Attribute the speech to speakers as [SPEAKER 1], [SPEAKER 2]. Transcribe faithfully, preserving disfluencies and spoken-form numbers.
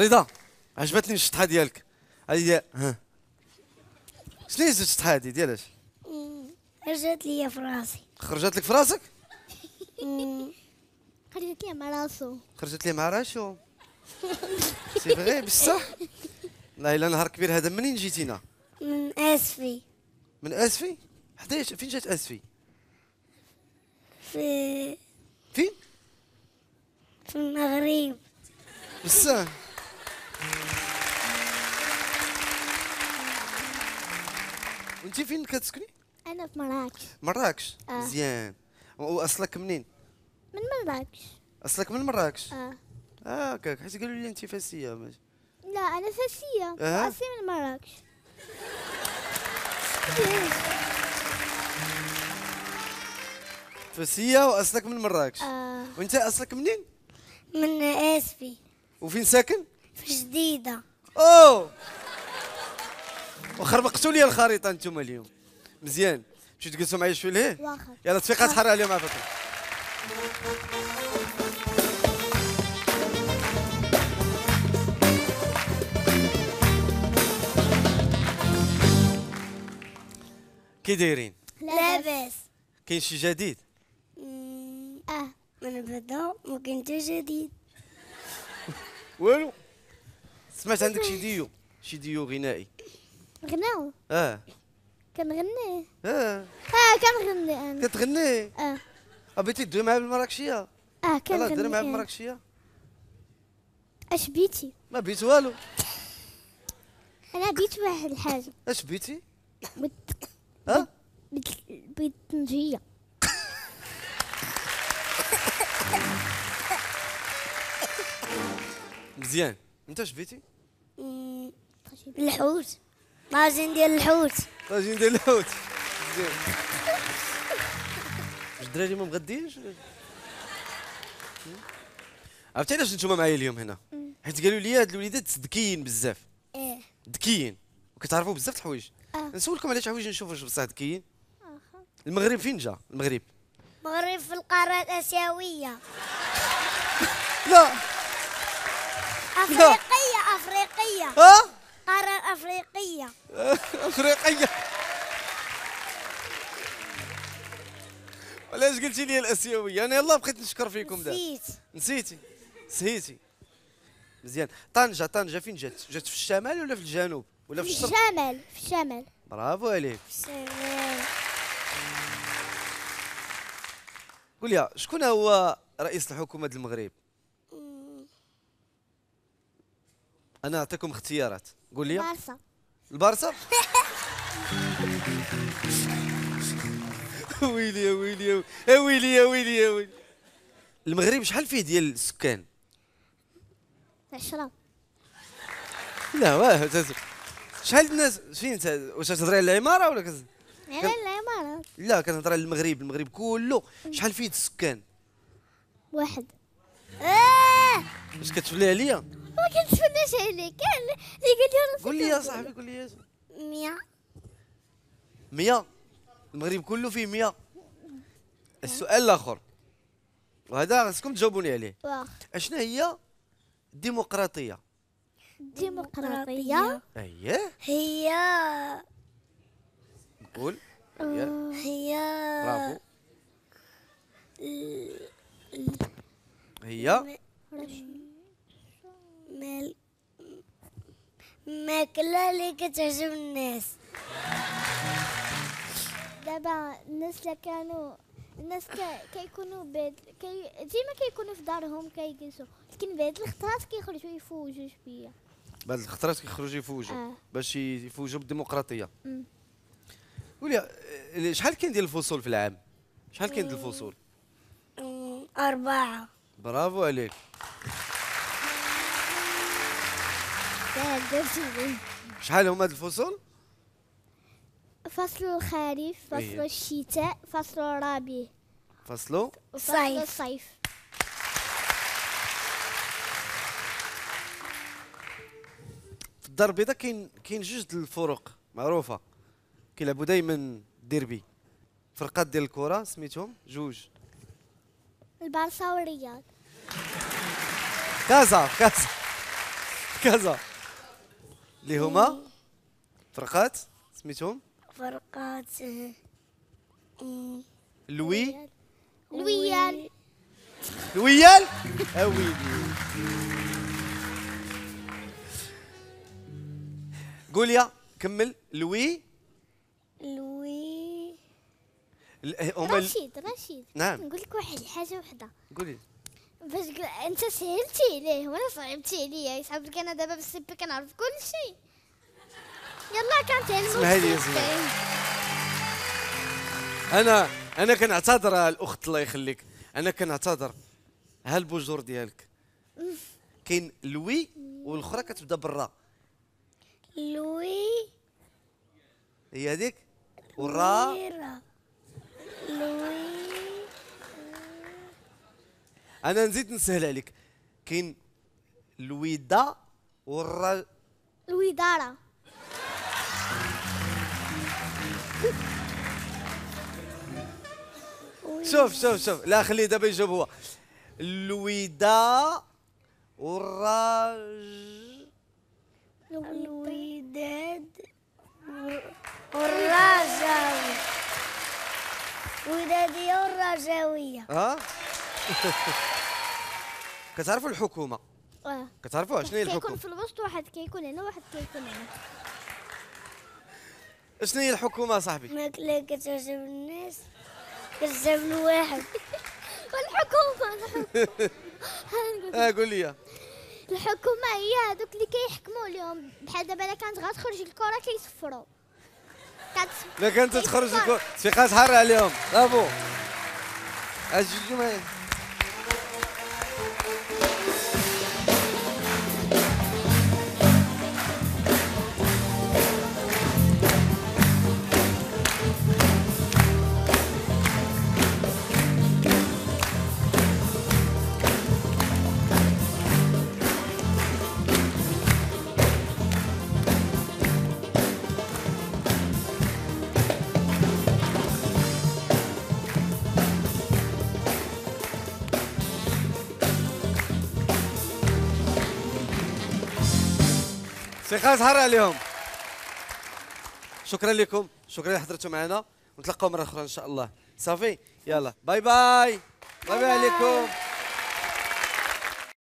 [SPEAKER 1] رضا عجبتني الشطحه ديالك هذه. ها شنو هي الشطحه هذه ديالاش؟
[SPEAKER 2] خرجت لي في راسي.
[SPEAKER 1] خرجت لك في راسك؟
[SPEAKER 3] خرجت لي مع راسو.
[SPEAKER 1] خرجت لي مع راسو. سي فغي بصح؟ والله الا نهار كبير هذا. منين جيتينا؟
[SPEAKER 2] من اسفي.
[SPEAKER 1] من اسفي؟ حداش فين جات اسفي؟
[SPEAKER 2] في
[SPEAKER 1] فين؟
[SPEAKER 2] في المغرب.
[SPEAKER 1] بصح وانت فين كتسكني؟
[SPEAKER 3] انا في مراكش.
[SPEAKER 1] مراكش.
[SPEAKER 3] آه.
[SPEAKER 1] مزيان. واصلك منين؟
[SPEAKER 3] من مراكش.
[SPEAKER 1] اصلك من مراكش؟
[SPEAKER 3] اه
[SPEAKER 1] اه هكاك حيت قالوا لي انت فاسيه. ماشي.
[SPEAKER 3] لا انا فاسيه.
[SPEAKER 1] آه.
[SPEAKER 3] اصلي من مراكش.
[SPEAKER 1] فاسيه واصلك من مراكش.
[SPEAKER 3] اه
[SPEAKER 1] وانت اصلك منين؟
[SPEAKER 2] من اسفي.
[SPEAKER 1] وفين ساكن؟
[SPEAKER 2] في جديدة.
[SPEAKER 1] اوه وخربقتوا لي الخريطه انتم اليوم. مزيان مشيتوا تجلسوا معايا شويه لهيه.
[SPEAKER 3] واخا
[SPEAKER 1] يلا تفيقات حرة عليهم عافاكم. كي دايرين؟
[SPEAKER 2] لاباس.
[SPEAKER 1] كاين شي جديد؟
[SPEAKER 3] اه
[SPEAKER 2] من بدا ما كنت جديد.
[SPEAKER 1] والو. سمعت عندك شي ديو شي ديو غنائي.
[SPEAKER 3] غناو
[SPEAKER 1] اه
[SPEAKER 3] كنغني.
[SPEAKER 1] اه
[SPEAKER 3] اه كنغني انا.
[SPEAKER 1] كتغني.
[SPEAKER 3] اه
[SPEAKER 1] بغيتي تدوي معايا بالمراكشيه؟
[SPEAKER 3] اه
[SPEAKER 1] يلا
[SPEAKER 3] كنغني.
[SPEAKER 1] ديري معايا
[SPEAKER 3] آه.
[SPEAKER 1] بالمراكشيه.
[SPEAKER 3] اش بيتي؟
[SPEAKER 1] ما بيت والو.
[SPEAKER 3] انا بيت واحد الحاجه.
[SPEAKER 1] اش بيتي؟
[SPEAKER 3] بيت
[SPEAKER 1] ها؟
[SPEAKER 3] بيت بيت طنجيه.
[SPEAKER 1] مزيان. انت اش بيتي؟
[SPEAKER 2] الحوت. طاجين ديال الحوت.
[SPEAKER 1] طاجين ديال الحوت. مزيان. واش الدراري ما مغدينش؟ عرفتي علاش نتوما معايا اليوم هنا؟ حيت قالوا لي هاد الوليدات ذكيين بزاف.
[SPEAKER 2] ايه.
[SPEAKER 1] ذكيين وكتعرفوا بزاف د الحوايج.
[SPEAKER 3] آه.
[SPEAKER 1] نسولكم على شي حوايج نشوف واش بصح ذكيين. المغرب فين جا؟ المغرب
[SPEAKER 2] المغرب في القارة الآسيوية.
[SPEAKER 1] لا
[SPEAKER 2] أفريقية أفريقية.
[SPEAKER 1] ها
[SPEAKER 2] قارة أفريقية.
[SPEAKER 1] افريقيه. علاش قلتي لي الاسيويه؟ انا يلا بقيت نشكر فيكم دابا.
[SPEAKER 2] نسيت.
[SPEAKER 1] نسيتي سهيتي. مزيان. طنجه طنجه فين جات؟ جات في الشمال ولا في الجنوب ولا في
[SPEAKER 3] في
[SPEAKER 1] الشرق؟
[SPEAKER 3] الشمال في الشمال.
[SPEAKER 1] برافو عليك.
[SPEAKER 2] سلام.
[SPEAKER 1] قول لي شكون هو رئيس الحكومه ديال المغرب؟ انا اعطيكم اختيارات. قول لي.
[SPEAKER 3] بارسا.
[SPEAKER 1] البارسا. ويلي يا ويلي يا ويلي يا ويلي يا ويلي. المغرب شحال فيه ديال السكان؟
[SPEAKER 3] عشرة.
[SPEAKER 1] لا واه تز- شحال الناس فين انت؟ واش تهضري على العماره ولا كز...
[SPEAKER 3] يعني العمارة.
[SPEAKER 1] لا كنهضر على المغرب. المغرب كله شحال فيه السكان؟
[SPEAKER 3] واحد.
[SPEAKER 2] آه.
[SPEAKER 1] واش كتفلي عليا؟
[SPEAKER 3] ما كنتفناش عليك. كان اللي قال لي انا
[SPEAKER 1] قول لي يا صاحبي قول لي يا
[SPEAKER 2] مية.
[SPEAKER 1] مية. المغرب كله فيه مية. السؤال الاخر وهذا خصكم تجاوبوني عليه.
[SPEAKER 3] واخ.
[SPEAKER 1] اشنا هي الديمقراطيه؟
[SPEAKER 3] ديمقراطية.
[SPEAKER 1] اييه
[SPEAKER 2] هي
[SPEAKER 1] قول. هي
[SPEAKER 2] هي
[SPEAKER 1] برافو. هي
[SPEAKER 2] مال ماكلة اللي كتعجب الناس.
[SPEAKER 3] دابا الناس اللي كانوا الناس كي- كيكونوا بعد كي ديما كيكونوا في دارهم كيجلسوا، لكن بعد الخطرات كيخرجوا يفوجوا شويه.
[SPEAKER 1] بعد الخطرات كيخرجوا يفوجوا
[SPEAKER 3] آه.
[SPEAKER 1] باش يفوجوا بالديمقراطيه.
[SPEAKER 3] مم.
[SPEAKER 1] قول لي شحال كاين ديال الفصول في العام؟ شحال كاين ديال الفصول؟
[SPEAKER 2] أمم، أربعة.
[SPEAKER 1] برافو عليك.
[SPEAKER 3] لا درتي.
[SPEAKER 1] شحال هما هاد الفصول؟
[SPEAKER 3] فصل الخريف، فصل
[SPEAKER 1] أيه.
[SPEAKER 3] الشتاء، فصل الربيع،
[SPEAKER 1] فصلوا
[SPEAKER 3] وفصل
[SPEAKER 2] صيف.
[SPEAKER 3] الصيف.
[SPEAKER 1] في الدار البيضاء كاين كاين جوج د الفرق معروفه كيلعبوا دائما ديربي. فرقات ديال الكره سميتهم جوج.
[SPEAKER 3] البارسا والرياض.
[SPEAKER 1] كازا كازا كازا اللي هما فرقات سميتهم
[SPEAKER 2] فرقات أمم،
[SPEAKER 1] لوي
[SPEAKER 3] الويال.
[SPEAKER 1] الويال اويلي. قول يا كمل. لوي
[SPEAKER 2] لوي
[SPEAKER 1] ال- هما ال-
[SPEAKER 3] رشيد رشيد
[SPEAKER 1] نعم.
[SPEAKER 3] نقول لك واحد الحاجه وحده
[SPEAKER 1] قولي.
[SPEAKER 3] باش قل- انت سهلتي عليه وانا صعبتي عليا. يصعب لك انا دابا بالسيبي كنعرف كل شيء. يلا كانت
[SPEAKER 1] اسمحي لي يا زينة. انا انا كنعتذر الاخت الله يخليك، انا كنعتذر. ها البوجور ديالك كاين لوي والاخرى كتبدا بالراء،
[SPEAKER 2] لوي
[SPEAKER 1] هي هذيك والراء.
[SPEAKER 2] لويرا. لوي
[SPEAKER 1] انا نزيد نسهل عليك، كاين الويدا والرا.
[SPEAKER 3] الوداره.
[SPEAKER 1] شوف شوف شوف، لا خليه دابا يجاوب هو. الويدا والراج.
[SPEAKER 2] الوداد والرجاوي. ودادية والرجاوية.
[SPEAKER 1] ها كتعرفوا الحكومه؟
[SPEAKER 3] اه
[SPEAKER 1] كتعرفوها شنو هي
[SPEAKER 3] كيكون
[SPEAKER 1] الحكومه؟
[SPEAKER 3] في الوسط واحد كيكون هنا واحد كيكون هنا.
[SPEAKER 1] شنو هي الحكومه صاحبي؟
[SPEAKER 2] ماكلة كتعجب الناس كتعجب الواحد.
[SPEAKER 3] والحكومه الحكومة.
[SPEAKER 1] اه قول لي.
[SPEAKER 3] الحكومه هي هذوك اللي كيحكموا لهم. بحال دابا الا كانت غتخرج الكره كيصفروا. كانت
[SPEAKER 1] لا كانت تخرج الكره تفيقات حاره عليهم. برافو. اجي معايا. ثقات حار عليهم. شكرا لكم، شكرا اللي حضرتوا معنا، ونتلاقاو مره اخرى ان شاء الله. صافي يلا باي باي. باي باي عليكم.